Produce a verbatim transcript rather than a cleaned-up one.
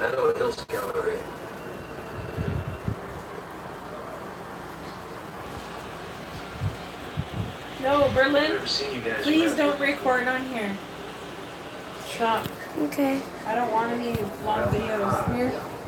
Meadow Hills Gallery. No, Berlin, I've never seen you guys. please don't record on here. Stop. Okay. I don't want any long videos. Here.